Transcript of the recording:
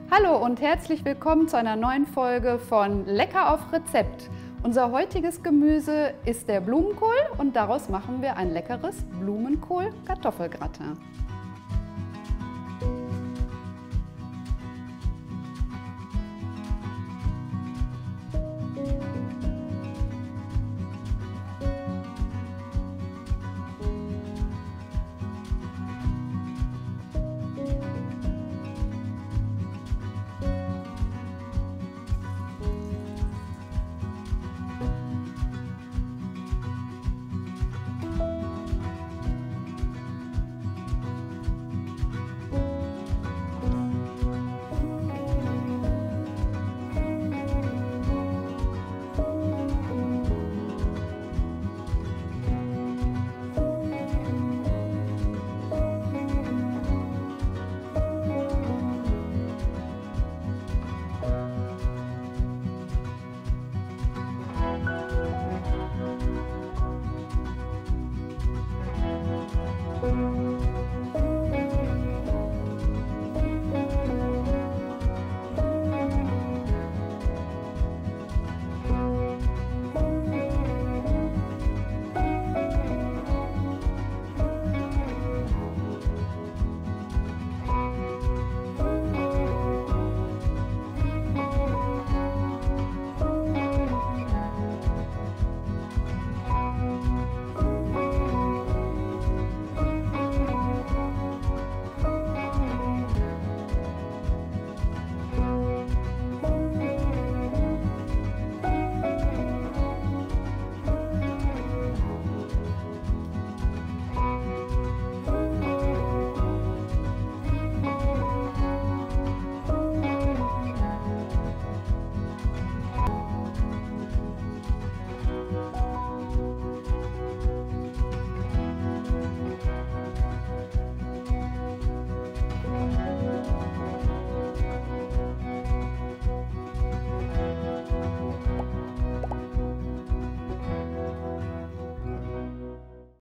Hallo und herzlich willkommen zu einer neuen Folge von Lecker auf Rezept. Unser heutiges Gemüse ist der Blumenkohl und daraus machen wir ein leckeres Blumenkohl-Kartoffelgratin.